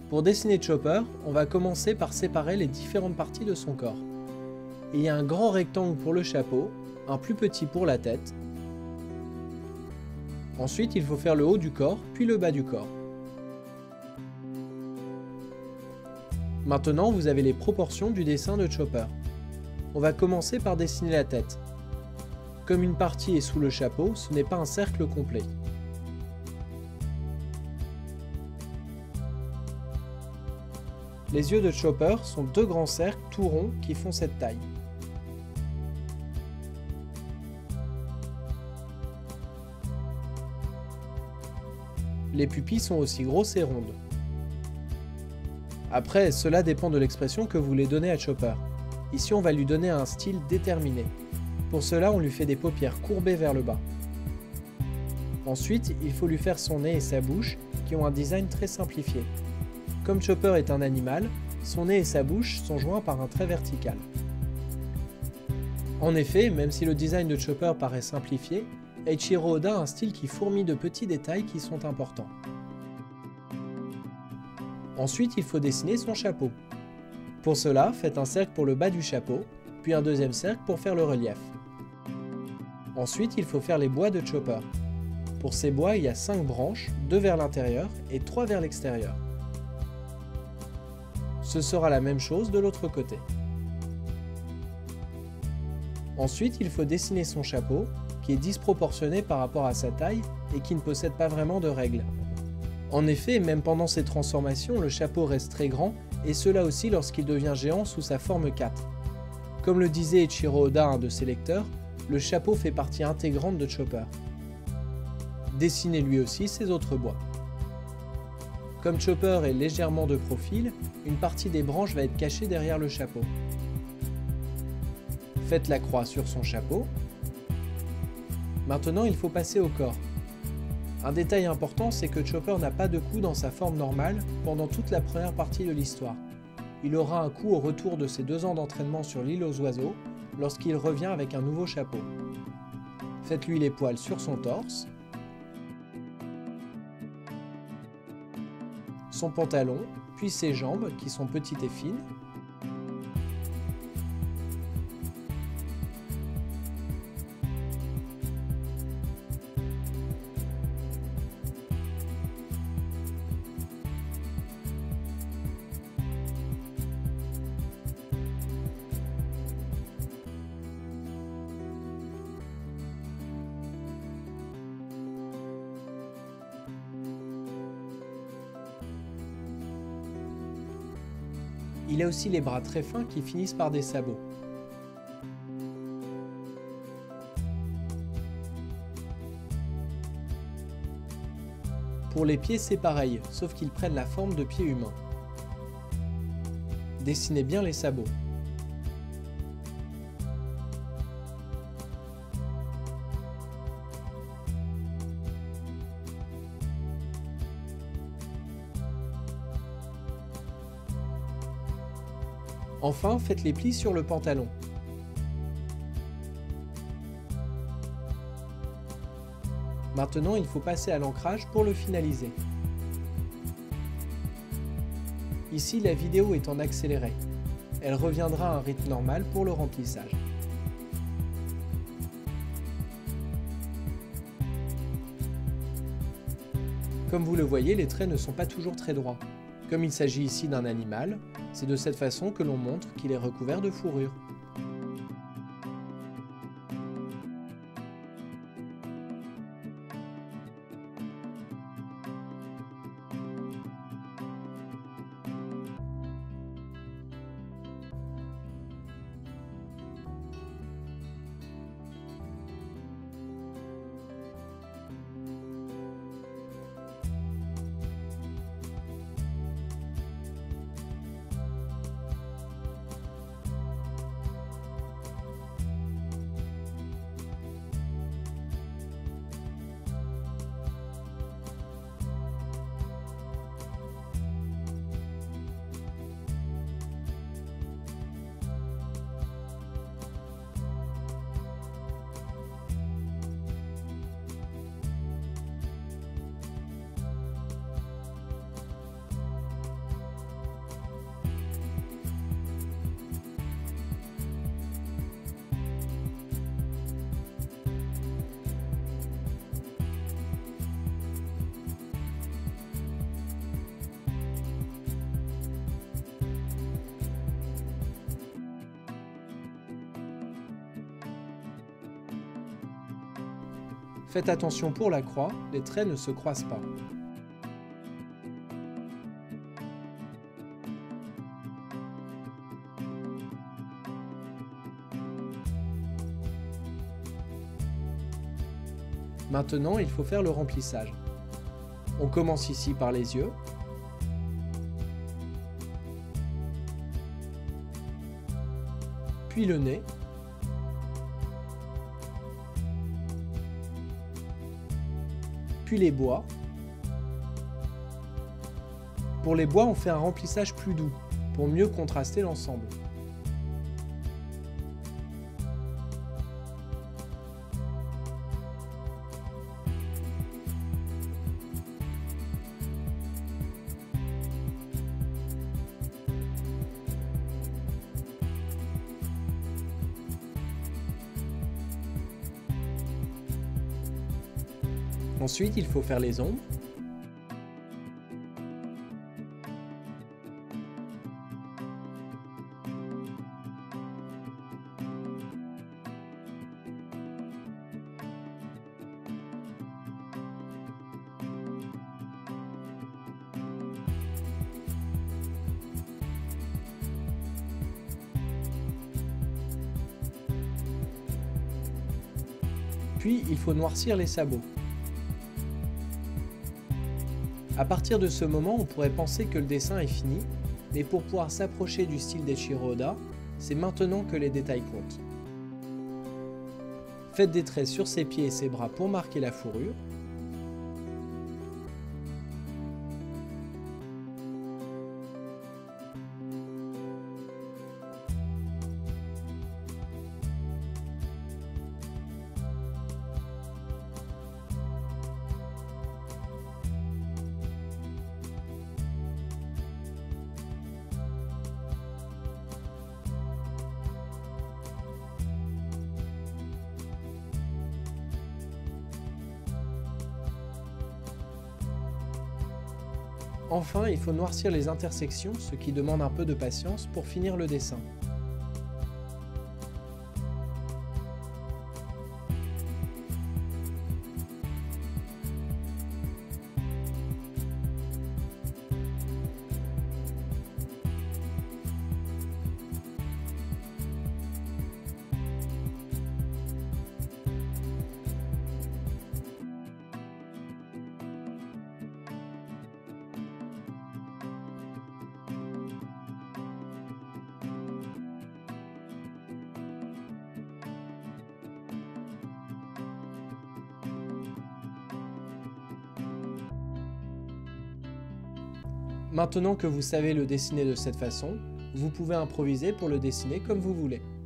Pour dessiner Chopper, on va commencer par séparer les différentes parties de son corps. Il y a un grand rectangle pour le chapeau, un plus petit pour la tête. Ensuite, il faut faire le haut du corps, puis le bas du corps. Maintenant, vous avez les proportions du dessin de Chopper. On va commencer par dessiner la tête. Comme une partie est sous le chapeau, ce n'est pas un cercle complet. Les yeux de Chopper sont deux grands cercles tout ronds qui font cette taille. Les pupilles sont aussi grosses et rondes. Après, cela dépend de l'expression que vous voulez donner à Chopper. Ici, on va lui donner un style déterminé. Pour cela, on lui fait des paupières courbées vers le bas. Ensuite, il faut lui faire son nez et sa bouche, qui ont un design très simplifié. Comme Chopper est un animal, son nez et sa bouche sont joints par un trait vertical. En effet, même si le design de Chopper paraît simplifié, Eiichiro Oda a un style qui fourmille de petits détails qui sont importants. Ensuite, il faut dessiner son chapeau. Pour cela, faites un cercle pour le bas du chapeau, puis un deuxième cercle pour faire le relief. Ensuite, il faut faire les bois de Chopper. Pour ces bois, il y a 5 branches, 2 vers l'intérieur et 3 vers l'extérieur. Ce sera la même chose de l'autre côté. Ensuite, il faut dessiner son chapeau, qui est disproportionné par rapport à sa taille et qui ne possède pas vraiment de règles. En effet, même pendant ses transformations, le chapeau reste très grand, et cela aussi lorsqu'il devient géant sous sa forme 4. Comme le disait Eiichiro Oda, un de ses lecteurs, le chapeau fait partie intégrante de Chopper. Dessinez lui aussi ses autres bois. Comme Chopper est légèrement de profil, une partie des branches va être cachée derrière le chapeau. Faites la croix sur son chapeau. Maintenant, il faut passer au corps. Un détail important, c'est que Chopper n'a pas de cou dans sa forme normale pendant toute la première partie de l'histoire. Il aura un coup au retour de ses 2 ans d'entraînement sur l'île aux oiseaux, lorsqu'il revient avec un nouveau chapeau. Faites-lui les poils sur son torse, son pantalon, puis ses jambes qui sont petites et fines. Il a aussi les bras très fins qui finissent par des sabots. Pour les pieds, c'est pareil, sauf qu'ils prennent la forme de pieds humains. Dessinez bien les sabots. Enfin, faites les plis sur le pantalon. Maintenant, il faut passer à l'ancrage pour le finaliser. Ici, la vidéo est en accéléré. Elle reviendra à un rythme normal pour le remplissage. Comme vous le voyez, les traits ne sont pas toujours très droits. Comme il s'agit ici d'un animal, c'est de cette façon que l'on montre qu'il est recouvert de fourrure. Faites attention pour la croix, les traits ne se croisent pas. Maintenant, il faut faire le remplissage. On commence ici par les yeux. Puis le nez. Puis les bois. Pour les bois, on fait un remplissage plus doux, pour mieux contraster l'ensemble. Ensuite, il faut faire les ombres. Puis, il faut noircir les sabots. À partir de ce moment, on pourrait penser que le dessin est fini, mais pour pouvoir s'approcher du style d'Eiichiro Oda, c'est maintenant que les détails comptent. Faites des traits sur ses pieds et ses bras pour marquer la fourrure. Enfin, il faut noircir les intersections, ce qui demande un peu de patience pour finir le dessin. Maintenant que vous savez le dessiner de cette façon, vous pouvez improviser pour le dessiner comme vous voulez.